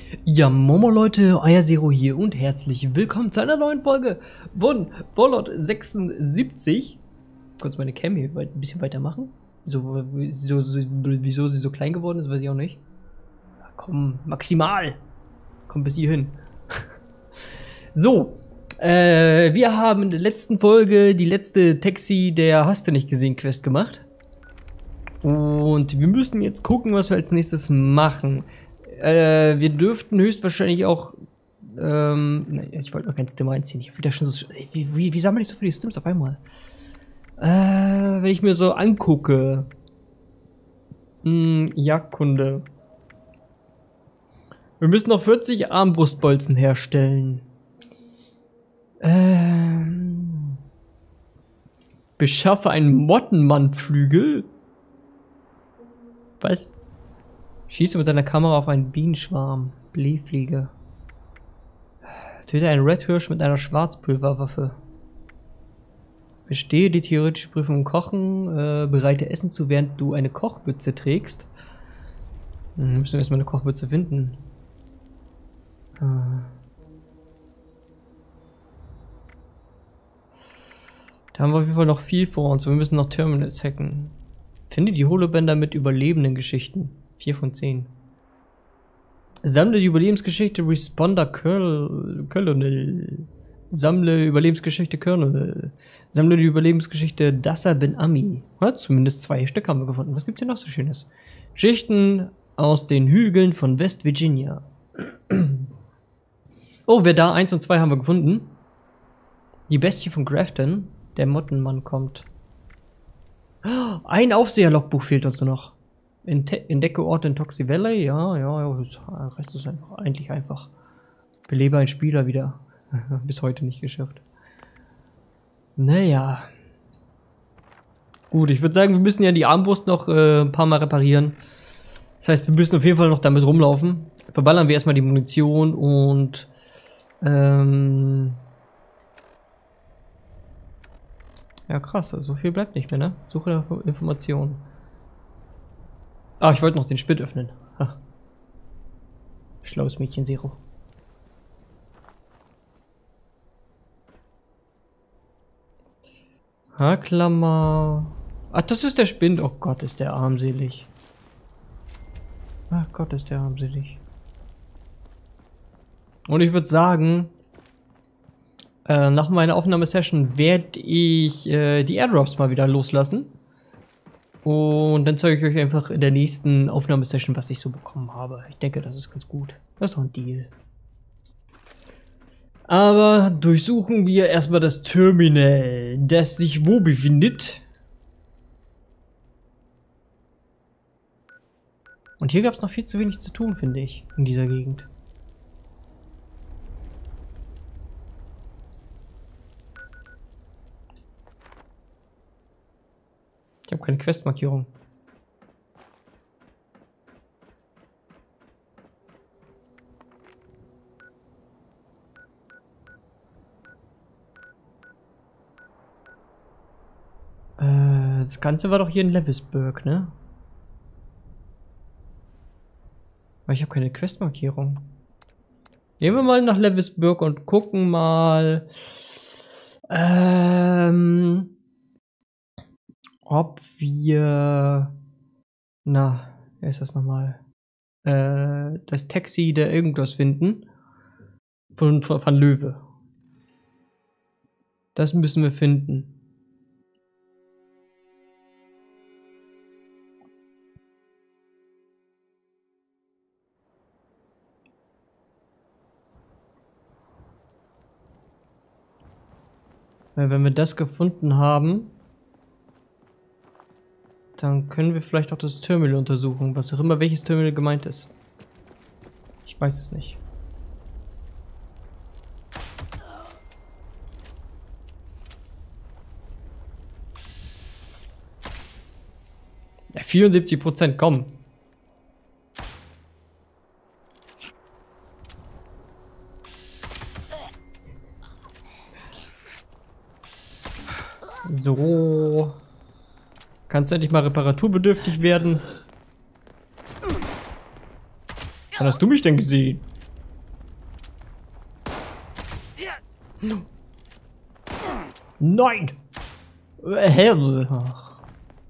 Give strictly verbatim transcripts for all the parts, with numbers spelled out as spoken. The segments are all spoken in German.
Ja, Momo Leute, euer Zero hier und herzlich willkommen zu einer neuen Folge von Fallout sechsundsiebzig. Kurz meine Cam hier ein bisschen weitermachen. So, wieso, wieso sie so klein geworden ist, weiß ich auch nicht. Ja, komm, maximal. Komm bis hierhin. So, äh, wir haben in der letzten Folge die letzte Taxi der Hast du nicht gesehen Quest gemacht. Und wir müssen jetzt gucken, was wir als nächstes machen. Äh, wir dürften höchstwahrscheinlich auch, ähm, ne, ich wollte noch kein Stim einziehen. Ich hab wieder schon so, wie, wie, wie sammle ich so viele Stims auf einmal? Äh, wenn ich mir so angucke. Hm, Jagdkunde. Wir müssen noch vierzig Armbrustbolzen herstellen. Ähm. Beschaffe einen Mottenmannflügel. Was? Schieße mit deiner Kamera auf einen Bienenschwarm. Blähfliege. Töte einen Redhirsch mit einer Schwarzpulverwaffe. Bestehe die theoretische Prüfung im Kochen. Äh, bereite Essen zu, während du eine Kochbüchse trägst. Hm, müssen wir erstmal eine Kochbüchse finden. Ah. Da haben wir auf jeden Fall noch viel vor uns. Wir müssen noch Terminals hacken. Finde die Holobänder mit überlebenden Geschichten. vier von zehn. Sammle die Überlebensgeschichte Responder Colonel. Sammle Überlebensgeschichte Colonel. Sammle die Überlebensgeschichte Dassa Ben Ami. Ja, zumindest zwei Stück haben wir gefunden. Was gibt's hier noch so Schönes? Geschichten aus den Hügeln von West Virginia. Oh, wer da? eins und zwei haben wir gefunden. Die Bestie von Grafton. Der Mottenmann kommt. Ein Aufseher-Logbuch fehlt uns noch. Entdecke Orte in Toxie Valley. Ja, ja, ja. Das Rest ist einfach, eigentlich einfach. Belebe einen Spieler wieder. Bis heute nicht geschafft. Naja. Gut, ich würde sagen, wir müssen ja die Armbrust noch äh, ein paar Mal reparieren. Das heißt, wir müssen auf jeden Fall noch damit rumlaufen. Verballern wir erstmal die Munition und ähm ja, krass, also so viel bleibt nicht mehr, ne? Suche nach Informationen. Ah, ich wollte noch den Spit öffnen. Ha. Schlaues Mädchen, Zero. Haarklammer. Ach, das ist der Spind. Oh Gott, ist der armselig. Ach Gott, ist der armselig. Und ich würde sagen, äh, nach meiner Aufnahmesession werde ich äh, die Airdrops mal wieder loslassen. Und dann zeige ich euch einfach in der nächsten Aufnahmesession, was ich so bekommen habe. Ich denke, das ist ganz gut. Das ist doch ein Deal. Aber durchsuchen wir erstmal das Terminal, das sich wo befindet. Und hier gab es noch viel zu wenig zu tun, finde ich, in dieser Gegend. Ich habe keine Questmarkierung. Äh, das Ganze war doch hier in Lewisburg, ne? Aber ich habe keine Questmarkierung. Gehen wir mal nach Lewisburg und gucken mal, ähm, ob wir, na, wer ist das nochmal? Äh, das Taxi der irgendwas finden. Von, von, von Löwe. Das müssen wir finden. Weil wenn wir das gefunden haben, dann können wir vielleicht auch das Terminal untersuchen, was auch immer welches Terminal gemeint ist. Ich weiß es nicht. Ja, vierundsiebzig Prozent, komm. So. Kannst du endlich mal reparaturbedürftig werden? Wann hast du mich denn gesehen? Nein! Hell! Ach.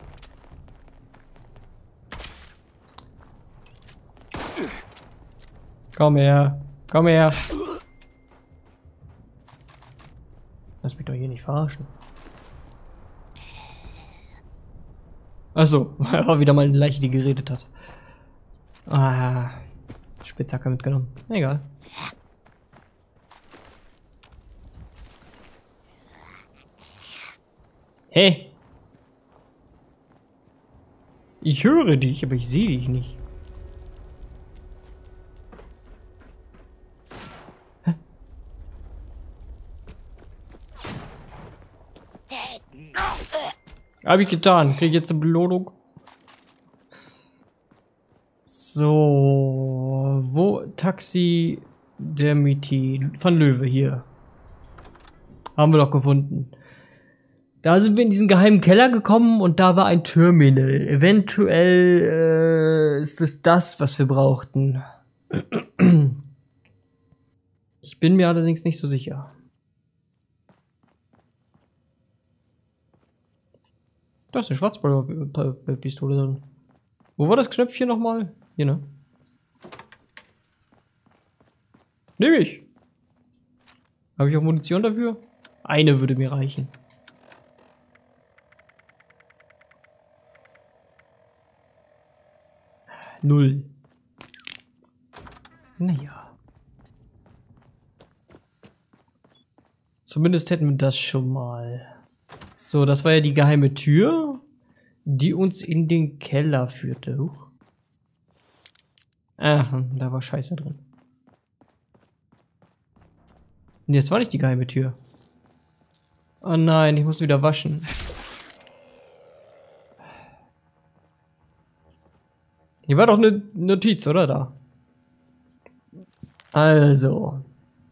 Komm her! Komm her! Lass mich doch hier nicht verarschen. Achso, war wieder mal eine Leiche, die geredet hat. Ah, Spitzhacke mitgenommen. Egal. Hey! Ich höre dich, aber ich sehe dich nicht. Hä? Hab ich getan. Krieg ich jetzt eine Belohnung? So, wo Taxi der Miti von Löwe hier. Haben wir doch gefunden. Da sind wir in diesen geheimen Keller gekommen und da war ein Terminal. Eventuell äh, ist es das, was wir brauchten. Ich bin mir allerdings nicht so sicher. Da ist eine Schwarzpulverpistole drin. Wo war das Knöpfchen nochmal? Hier, ne? Nehme ich. Habe ich auch Munition dafür? Eine würde mir reichen. Null. Naja. Zumindest hätten wir das schon mal. So, das war ja die geheime Tür, die uns in den Keller führte. Huch. Aha, da war Scheiße drin. Und jetzt war nicht die geheime Tür. Oh nein, ich muss wieder waschen. Hier war doch eine Notiz, oder da? Also.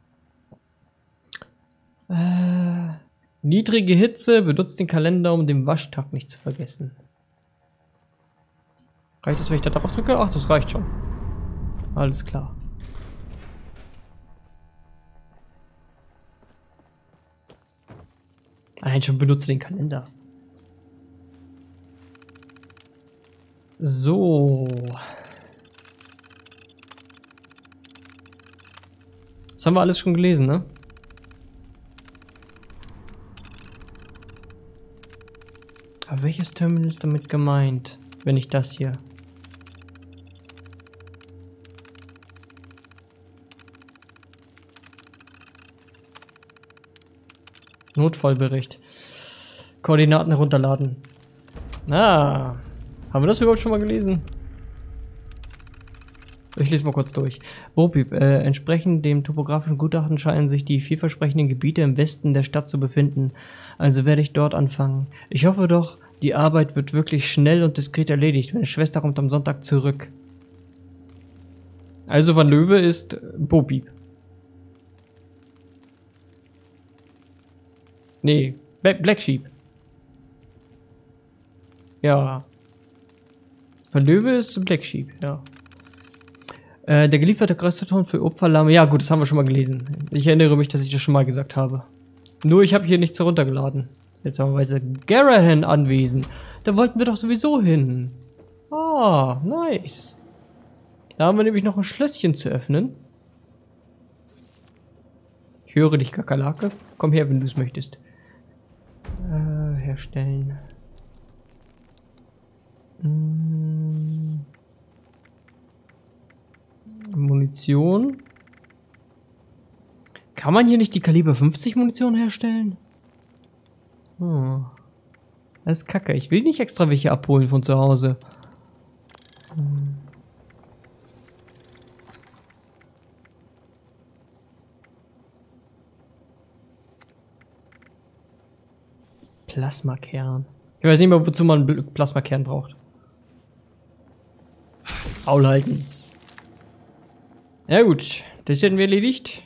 Äh, niedrige Hitze, benutzt den Kalender, um den Waschtag nicht zu vergessen. Reicht es, wenn ich da drauf drücke? Ach, das reicht schon. Alles klar. Nein, schon benutze den Kalender. So. Das haben wir alles schon gelesen, ne? Aber welches Terminal ist damit gemeint, wenn ich das hier? Notfallbericht. Koordinaten herunterladen. Ah. Haben wir das überhaupt schon mal gelesen? Ich lese mal kurz durch. Bopip, äh, entsprechend dem topografischen Gutachten scheinen sich die vielversprechenden Gebiete im Westen der Stadt zu befinden. Also werde ich dort anfangen. Ich hoffe doch, die Arbeit wird wirklich schnell und diskret erledigt. Meine Schwester kommt am Sonntag zurück. Also Van Löwe ist Bopip. Nee, Black Sheep. Ja. Van Löwe ist Black Sheep, ja. Äh, der gelieferte Röstaton für Opferlamme. Ja gut, das haben wir schon mal gelesen. Ich erinnere mich, dass ich das schon mal gesagt habe. Nur ich habe hier nichts heruntergeladen. Seltsamerweise Garahan anwesend. Da wollten wir doch sowieso hin. Ah, nice. Da haben wir nämlich noch ein Schlösschen zu öffnen. Ich höre dich, Kakerlake. Komm her, wenn du es möchtest. Äh, herstellen. Hm. Munition. Kann man hier nicht die Kaliber fünfzig Munition herstellen? Oh. Das ist kacke. Ich will nicht extra welche abholen von zu Hause. Hm. Plasmakern. Ich weiß nicht mehr, wozu man einen Plasmakern braucht. Maul halten. Ja gut, das hätten wir erledigt.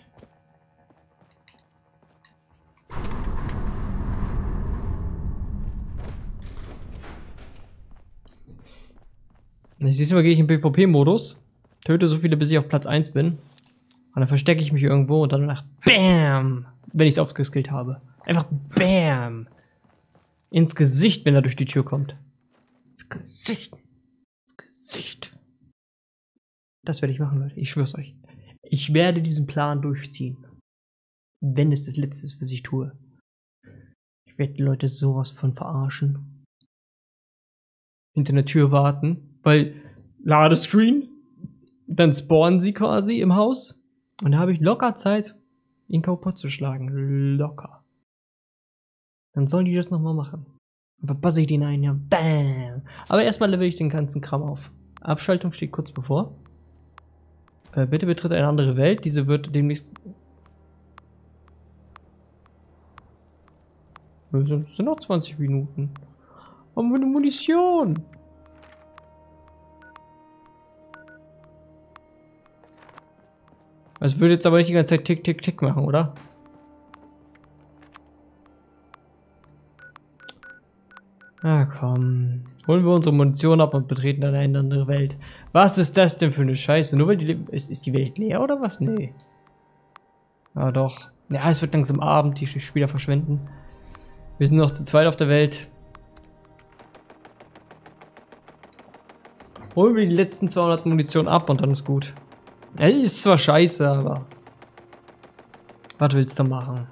Ich sehe mal, gehe ich im PvP-Modus. Töte so viele, bis ich auf Platz eins bin. Und dann verstecke ich mich irgendwo und dann nach BAM! Wenn ich es aufgeskillt habe. Einfach BAM! Ins Gesicht, wenn er durch die Tür kommt. Ins Gesicht. Ins Gesicht. Das werde ich machen, Leute. Ich schwör's euch. Ich werde diesen Plan durchziehen. Wenn es das Letzte ist, was ich tue. Ich werde die Leute sowas von verarschen. Hinter der Tür warten. Weil Ladescreen. Dann spawnen sie quasi im Haus. Und da habe ich locker Zeit, ihn kaputt zu schlagen. Locker. Dann sollen die das nochmal machen. Dann verpasse ich den einen, ja. Bam! Aber erstmal level ich den ganzen Kram auf. Abschaltung steht kurz bevor. Äh, bitte betritt eine andere Welt. Diese wird demnächst... Es sind, sind noch zwanzig Minuten. Haben wir eine Munition? Das würde jetzt aber nicht die ganze Zeit tick, tick, tick machen, oder? Ah, komm. Holen wir unsere Munition ab und betreten dann eine andere Welt. Was ist das denn für eine Scheiße? Nur weil die... Ist, ist die Welt leer oder was? Nee. Ah, doch. Ja, es wird langsam Abend. Die Spieler verschwinden. Wir sind noch zu zweit auf der Welt. Holen wir die letzten zweihundert Munition ab und dann ist gut. Ja, ist zwar scheiße, aber... Was willst du machen?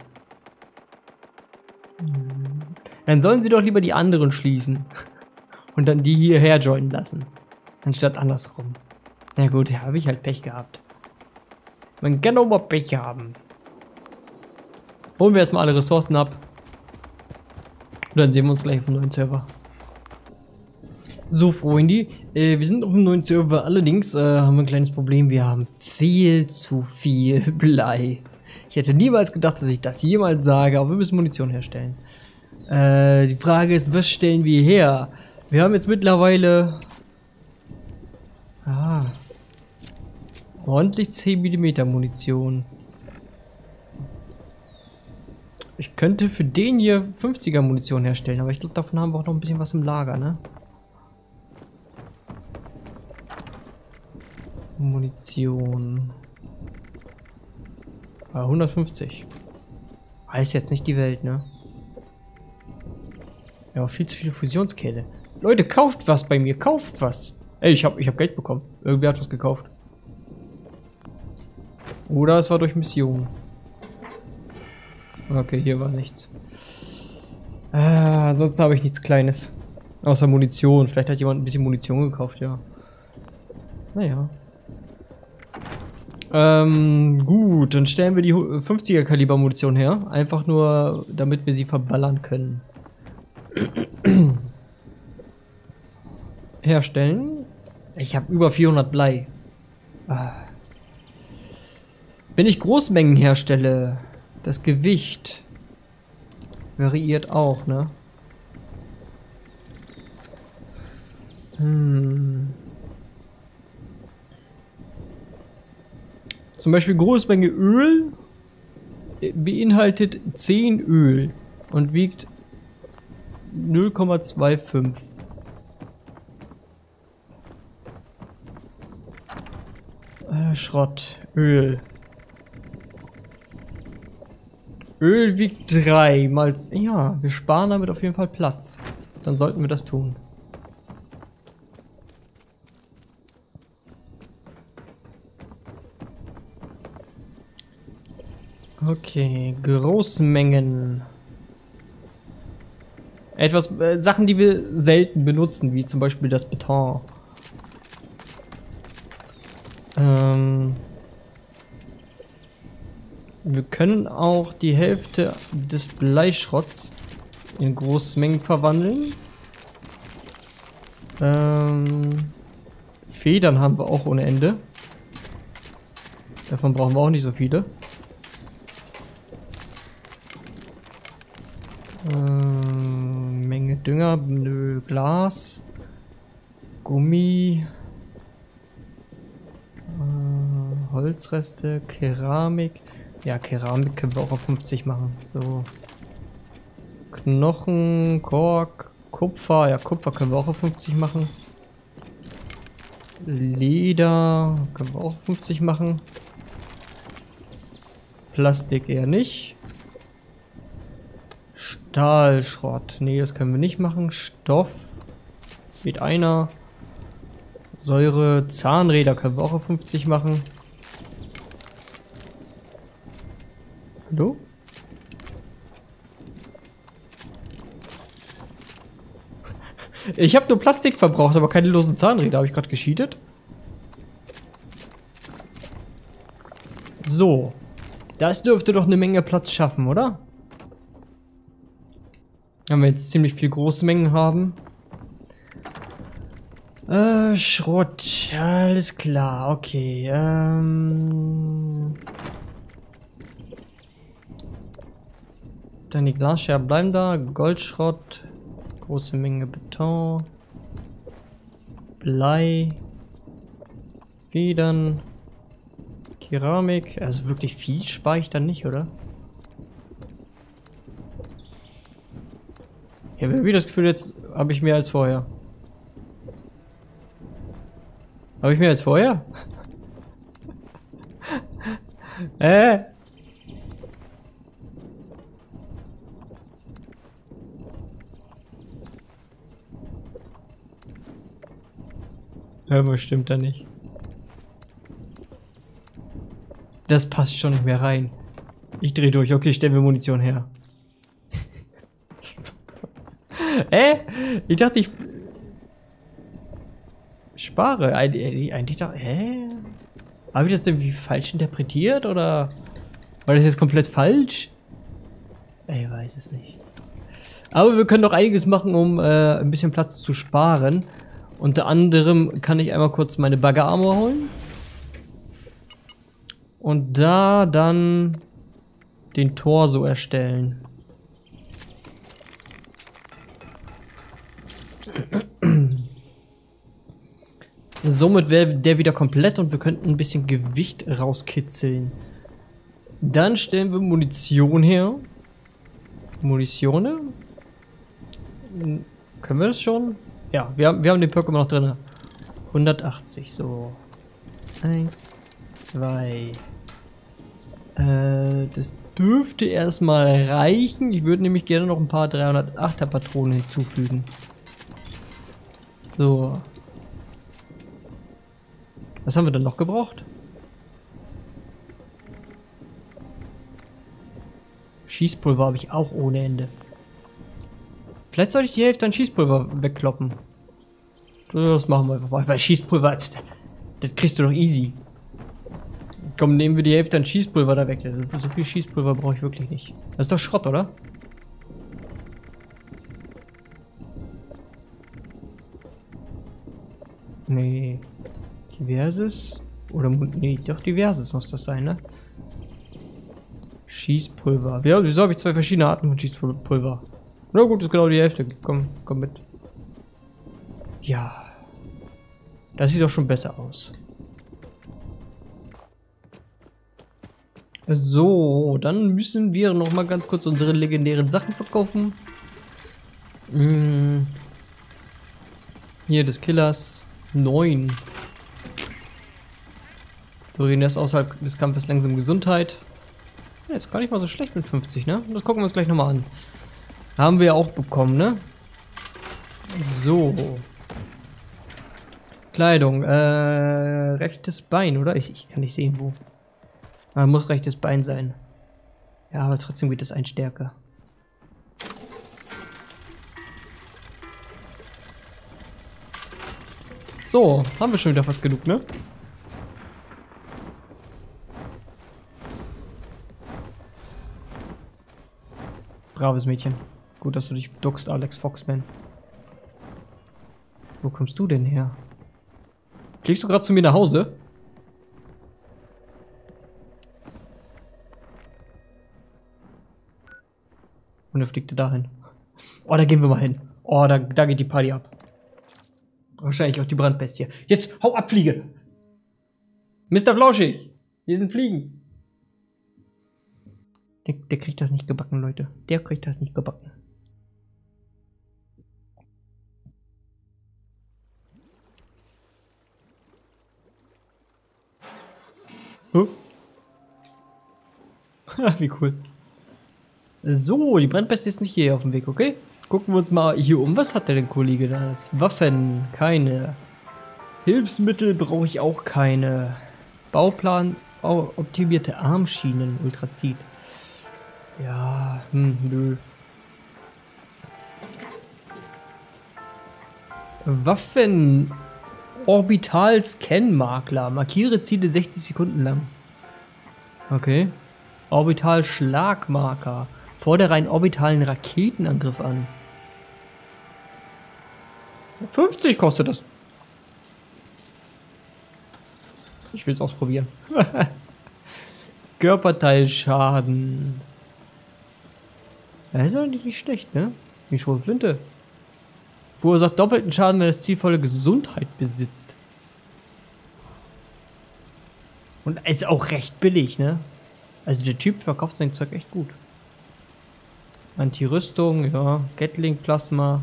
Hm. Dann sollen sie doch lieber die anderen schließen. Und dann die hierher joinen lassen. Anstatt andersrum. Na gut, ja, habe ich halt Pech gehabt. Man kann auch mal Pech haben. Holen wir erstmal alle Ressourcen ab. Und dann sehen wir uns gleich auf dem neuen Server. So, Freunde, äh, wir sind auf dem neuen Server. Allerdings äh, haben wir ein kleines Problem. Wir haben viel zu viel Blei. Ich hätte niemals gedacht, dass ich das jemals sage, aber wir müssen Munition herstellen. Äh, die Frage ist, was stellen wir her? Wir haben jetzt mittlerweile... Ah, ordentlich zehn Millimeter Munition. Ich könnte für den hier fünfziger Munition herstellen, aber ich glaube, davon haben wir auch noch ein bisschen was im Lager, ne? Munition. Ah, hundertfünfzig. Heißt jetzt nicht die Welt, ne? Ja, viel zu viele Fusionskehle. Leute, kauft was bei mir, kauft was. Ey, ich hab, ich hab Geld bekommen. Irgendwer hat was gekauft. Oder es war durch Mission. Okay, hier war nichts. Äh, ansonsten habe ich nichts Kleines. Außer Munition. Vielleicht hat jemand ein bisschen Munition gekauft, ja. Naja. Ähm, gut, dann stellen wir die fünfziger Kaliber Munition her. Einfach nur, damit wir sie verballern können. Herstellen. Ich habe über vierhundert Blei. Ah. Wenn ich Großmengen herstelle, das Gewicht variiert auch, ne? Hm. Zum Beispiel Großmenge Öl beinhaltet zehn Öl und wiegt null Komma fünfundzwanzig. Äh, Schrott, Öl. Öl wiegt drei mal... Ja, wir sparen damit auf jeden Fall Platz. Dann sollten wir das tun. Okay, Großmengen. Etwas, äh, Sachen, die wir selten benutzen, wie zum Beispiel das Beton. Ähm, wir können auch die Hälfte des Bleischrotts in Großmengen verwandeln. Ähm, Federn haben wir auch ohne Ende. Davon brauchen wir auch nicht so viele. Ähm, Menge Dünger, nö, Glas, Gummi, äh, Holzreste, Keramik. Ja, Keramik können wir auch auf fünfzig machen. So. Knochen, Kork, Kupfer. Ja, Kupfer können wir auch auf fünfzig machen. Leder können wir auch auf fünfzig machen. Plastik eher nicht. Stahlschrott. Nee, das können wir nicht machen. Stoff. Geht einer. Säure, Zahnräder können wir auch auf fünfzig machen. Hallo? Ich habe nur Plastik verbraucht, aber keine losen Zahnräder. Habe ich gerade gescheatet? So. Das dürfte doch eine Menge Platz schaffen, oder? Wenn wir jetzt ziemlich viel große Mengen haben. Äh, Schrott. Alles klar, okay. Ähm... Dann die Glasscherben bleiben da. Goldschrott. Große Menge Beton. Blei. Federn. Keramik. Also wirklich viel spare ich dann nicht, oder? Ich habe irgendwie das Gefühl, jetzt habe ich mehr als vorher. Habe ich mehr als vorher? äh? Aber stimmt da nicht. Das passt schon nicht mehr rein. Ich drehe durch. Okay, stellen wir Munition her. Hä? Ich dachte, ich spare. Eigentlich, eigentlich dachte, hä? Habe ich das irgendwie falsch interpretiert oder war das jetzt komplett falsch? Ich weiß es nicht. Aber wir können doch einiges machen, um äh, ein bisschen Platz zu sparen. Unter anderem kann ich einmal kurz meine Bagger-Armor holen. Und da dann den Torso erstellen. Somit wäre der wieder komplett und wir könnten ein bisschen Gewicht rauskitzeln. Dann stellen wir Munition her. Munitione? Können wir das schon? Ja, wir haben, wir haben den Perk immer noch drin. hundertachtzig, so. Eins, zwei. Äh, das dürfte erstmal reichen. Ich würde nämlich gerne noch ein paar dreihundertachter Patronen hinzufügen. So. Was haben wir denn noch gebraucht? Schießpulver habe ich auch ohne Ende. Vielleicht sollte ich die Hälfte an Schießpulver wegkloppen. Das machen wir einfach mal. Weil Schießpulver, das, das kriegst du doch easy. Komm, nehmen wir die Hälfte an Schießpulver da weg. So viel Schießpulver brauche ich wirklich nicht. Das ist doch Schrott, oder? Nee. Diverses? Oder, nee, doch diverses muss das sein, ne? Schießpulver. Ja, wieso habe ich zwei verschiedene Arten von Schießpulver? Na gut, ist genau die Hälfte. Komm, komm mit. Ja. Das sieht doch schon besser aus. So, dann müssen wir noch mal ganz kurz unsere legendären Sachen verkaufen. Hm. Hier des Killers. neun. Doreen ist außerhalb des Kampfes langsam Gesundheit. Ja, ist gar nicht mal so schlecht mit fünfzig, ne? Das gucken wir uns gleich nochmal an. Haben wir ja auch bekommen, ne? So. Kleidung. Äh, rechtes Bein, oder? Ich, ich kann nicht sehen, wo. Ah, muss rechtes Bein sein. Ja, aber trotzdem geht es ein stärker. So, haben wir schon wieder fast genug, ne? Braves Mädchen. Gut, dass du dich duckst, Alex Foxman. Wo kommst du denn her? Fliegst du gerade zu mir nach Hause? Und er fliegt dahin. Oh, da gehen wir mal hin. Oh, da, da geht die Party ab. Wahrscheinlich auch die Brandbestie. Jetzt, hau ab, Fliege! Mister Flauschig! Hier sind Fliegen. Der, der kriegt das nicht gebacken, Leute. Der kriegt das nicht gebacken. Huh? Wie cool. So, die Brandpest ist nicht hier auf dem Weg, okay? Gucken wir uns mal hier um. Was hat der denn, Kollege? Das Waffen, keine. Hilfsmittel brauche ich auch keine. Bauplan, oh, optimierte Armschienen, Ultrazid. Ja, hm, nö. Waffen, Orbital-Scan-Makler. Markiere Ziele sechzig Sekunden lang. Okay. Orbital-Schlagmarker. Fordere einen orbitalen Raketenangriff an. fünfzig kostet das. Ich will es ausprobieren. Körperteilschaden. Das ist eigentlich nicht schlecht, ne? Die Schrotflinte. Verursacht doppelten Schaden, wenn das Ziel volle Gesundheit besitzt. Und ist auch recht billig, ne? Also der Typ verkauft sein Zeug echt gut. Anti-Rüstung, ja. Gatling-Plasma.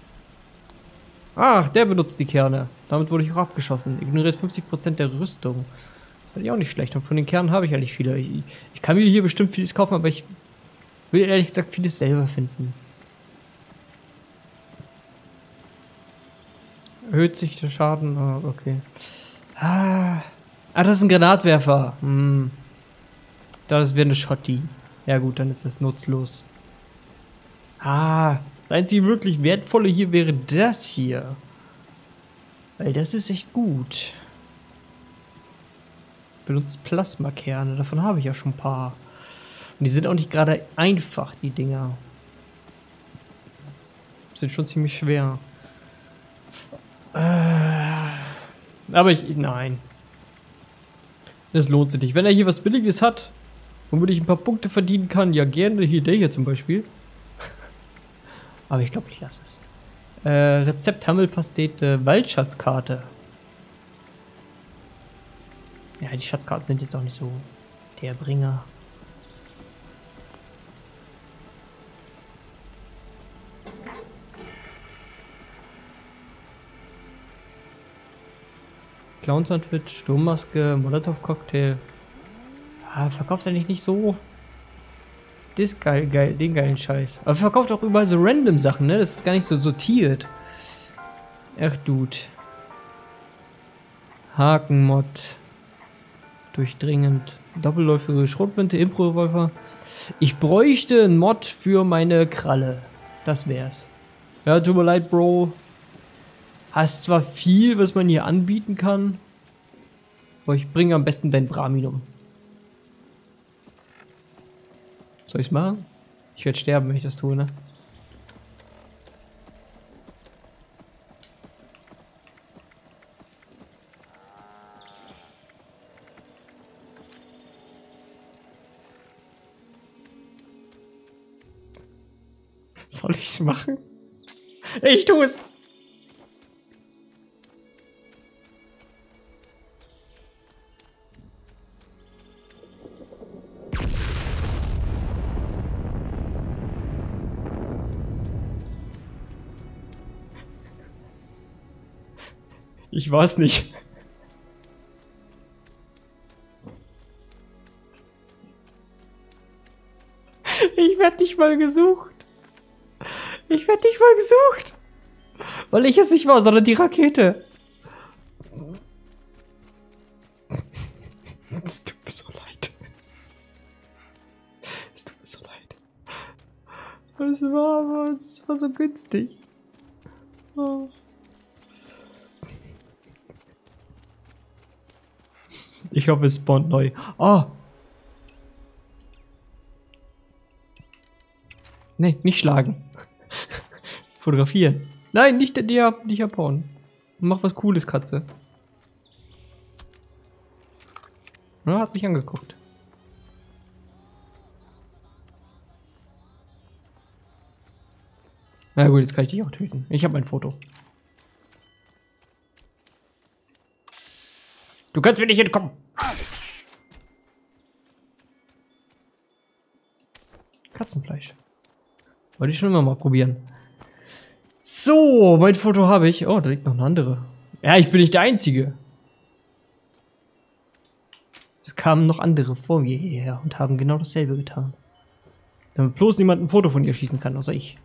Ach, der benutzt die Kerne. Damit wurde ich auch abgeschossen. Ignoriert fünfzig Prozent der Rüstung. Das ist eigentlich auch nicht schlecht. Und von den Kernen habe ich eigentlich viele. Ich, ich kann mir hier bestimmt vieles kaufen, aber ich will ehrlich gesagt vieles selber finden. Erhöht sich der Schaden? Oh, okay. Ah, ah, das ist ein Granatwerfer. Hm. Das wäre eine Schotti. Ja gut, dann ist das nutzlos. Ah, das einzige wirklich wertvolle hier wäre das hier. Weil das ist echt gut. Benutzt Plasmakerne, davon habe ich ja schon ein paar. Und die sind auch nicht gerade einfach, die Dinger. Sind schon ziemlich schwer. Äh, aber ich, nein. Das lohnt sich nicht. Wenn er hier was Billiges hat, womit ich ein paar Punkte verdienen kann, ja gerne. Hier, der hier zum Beispiel. Aber ich glaube, ich lasse es. Äh, Rezept Hammelpastete, Waldschatzkarte. Ja, die Schatzkarten sind jetzt auch nicht so der Bringer. Clownsoutfit, Sturmmaske, Molotov-Cocktail. Ah, verkauft eigentlich nicht so. Das geil, geil, den geilen Scheiß. Aber verkauft auch überall so random Sachen, ne? Das ist gar nicht so sortiert. Ach, Dude. Hakenmod. Durchdringend. Doppelläufige Schrotflinte, Impro-Revolver. Ich bräuchte einen Mod für meine Kralle. Das wär's. Ja, tut mir leid, Bro. Hast zwar viel, was man hier anbieten kann. Aber ich bringe am besten dein Brahmin um. Soll ich's machen? Ich werde sterben, wenn ich das tue, ne? Soll ich's machen? Ich tue es! Ich weiß nicht. Ich werde nicht mal gesucht. Ich werde nicht mal gesucht. Weil ich es nicht war, sondern die Rakete. Es tut mir so leid. Es tut mir so leid. Es war aber, es war so günstig. Oh. Ich hoffe, es spawnt neu. Oh! Nee, nicht schlagen. Fotografieren. Nein, nicht, nicht, nicht abhauen. Mach was Cooles, Katze. Ja, hat mich angeguckt. Na gut, jetzt kann ich dich auch töten. Ich habe mein Foto. Du kannst mir nicht entkommen. Katzenfleisch. Wollte ich schon immer mal probieren. So, mein Foto habe ich. Oh, da liegt noch eine andere. Ja, ich bin nicht der Einzige. Das kamen noch andere vor mir hierher und haben genau dasselbe getan. Damit bloß niemand ein Foto von ihr schießen kann, außer ich.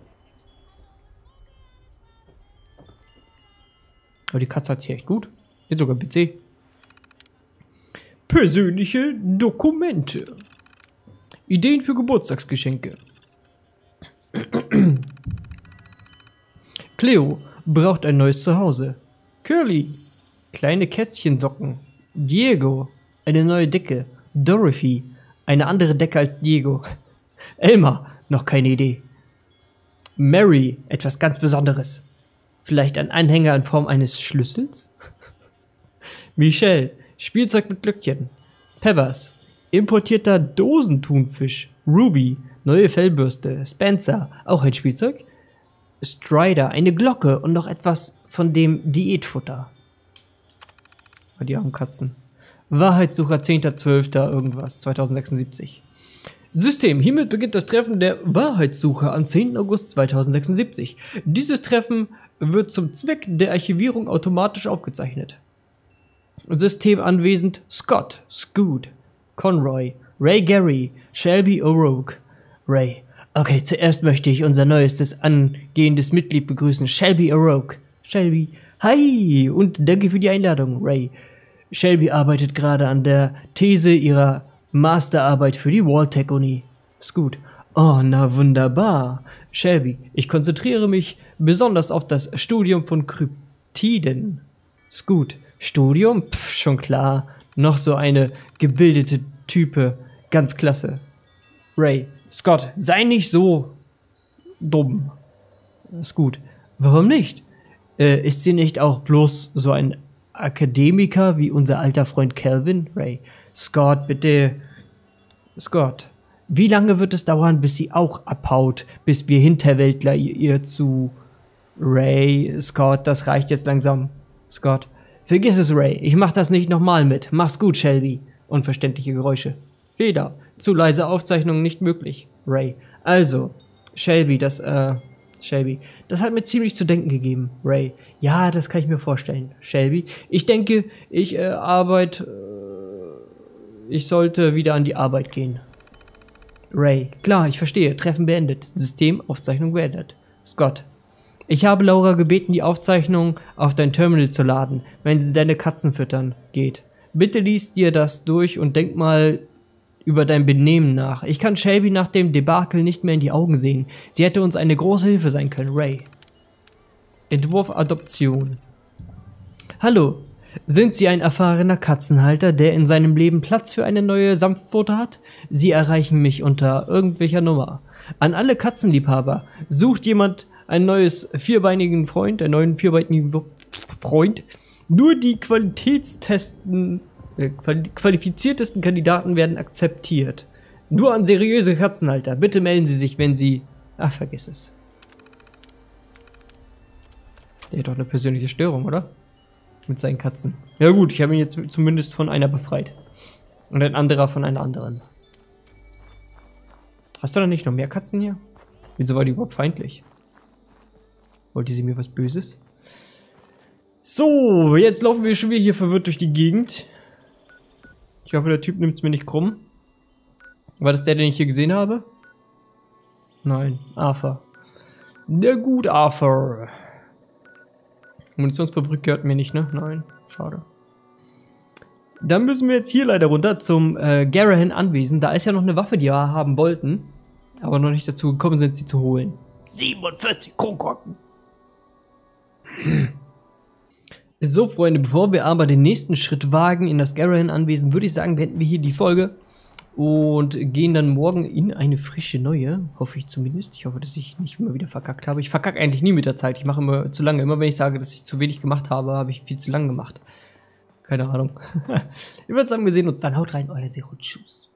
Aber die Katze hat sie echt gut. Jetzt sogar P C. Persönliche Dokumente. Ideen für Geburtstagsgeschenke. Cleo braucht ein neues Zuhause. Curly, kleine Kätzchensocken. Diego, eine neue Decke. Dorothy, eine andere Decke als Diego. Elmar, noch keine Idee. Mary, etwas ganz Besonderes. Vielleicht ein Anhänger in Form eines Schlüssels? Michelle, Spielzeug mit Glöckchen. Peppers, importierter Dosenthunfisch. Ruby, neue Fellbürste. Spencer, auch ein Spielzeug. Strider, eine Glocke und noch etwas von dem Diätfutter. Die armen Katzen. Wahrheitssucher zehnter zwölfter irgendwas, zweitausendsechsundsiebzig. System, hiermit beginnt das Treffen der Wahrheitssucher am zehnten August zweitausendsechsundsiebzig. Dieses Treffen wird zum Zweck der Archivierung automatisch aufgezeichnet. System anwesend Scott, Scoot, Conroy, Ray Gary, Shelby O'Rourke. Ray. Okay, zuerst möchte ich unser neuestes angehendes Mitglied begrüßen, Shelby O'Rourke. Shelby. Hi und danke für die Einladung, Ray. Shelby arbeitet gerade an der These ihrer Masterarbeit für die Waltech-Uni. Scoot. Oh, na wunderbar. Shelby, ich konzentriere mich besonders auf das Studium von Kryptiden. Scoot. Studium? Pff, schon klar. Noch so eine gebildete Type. Ganz klasse. Ray. Scott, sei nicht so dumm. Scoot. Warum nicht? Äh, ist sie nicht auch bloß so ein Akademiker wie unser alter Freund Calvin? Ray. Scott, bitte. Scott. Wie lange wird es dauern, bis sie auch abhaut, bis wir Hinterwäldler ihr, ihr zu... Ray, Scott, das reicht jetzt langsam. Scott. Vergiss es, Ray. Ich mach das nicht nochmal mit. Mach's gut, Shelby. Unverständliche Geräusche. Fehler. Zu leise Aufzeichnungen nicht möglich. Ray. Also, Shelby, das, äh, Shelby. Das hat mir ziemlich zu denken gegeben. Ray. Ja, das kann ich mir vorstellen. Shelby. Ich denke, ich, äh, arbeite, äh, ich sollte wieder an die Arbeit gehen. Ray. Klar, ich verstehe. Treffen beendet. System, Aufzeichnung beendet. Scott. Ich habe Laura gebeten, die Aufzeichnung auf dein Terminal zu laden, wenn sie deine Katzen füttern geht. Bitte lies dir das durch und denk mal über dein Benehmen nach. Ich kann Shelby nach dem Debakel nicht mehr in die Augen sehen. Sie hätte uns eine große Hilfe sein können, Ray. Entwurf Adoption. Hallo, sind Sie ein erfahrener Katzenhalter, der in seinem Leben Platz für eine neue Sanftpfote hat? Sie erreichen mich unter irgendwelcher Nummer. An alle Katzenliebhaber, sucht jemand ein neues vierbeinigen Freund, einen neuen vierbeinigen Freund. Nur die Qualitätstesten, äh, qualifiziertesten Kandidaten werden akzeptiert. Nur an seriöse Katzenhalter. Bitte melden Sie sich, wenn Sie... Ach, vergiss es. Der hat doch eine persönliche Störung, oder? Mit seinen Katzen. Ja gut, ich habe ihn jetzt zumindest von einer befreit. Und ein anderer von einer anderen. Hast du da nicht noch mehr Katzen hier? Wieso war die überhaupt feindlich? Wollte sie mir was Böses? So, jetzt laufen wir schon wieder hier verwirrt durch die Gegend. Ich hoffe, der Typ nimmt es mir nicht krumm. War das der, den ich hier gesehen habe? Nein, Arthur. Der gut, Arthur. Munitionsfabrik gehört mir nicht, ne? Nein, schade. Dann müssen wir jetzt hier leider runter zum äh, Garahan Anwesen. Da ist ja noch eine Waffe, die wir haben wollten. Aber noch nicht dazu gekommen sind, sie zu holen. siebenundvierzig Kronkorken. So, Freunde, bevor wir aber den nächsten Schritt wagen in das Garahan Anwesen, würde ich sagen, beenden wir hier die Folge und gehen dann morgen in eine frische neue. Hoffe ich zumindest. Ich hoffe, dass ich nicht immer wieder verkackt habe. Ich verkacke eigentlich nie mit der Zeit. Ich mache immer zu lange. Immer wenn ich sage, dass ich zu wenig gemacht habe, habe ich viel zu lang gemacht. Keine Ahnung. Ich würde sagen, wir sehen uns dann. Haut rein, euer Zero. Tschüss.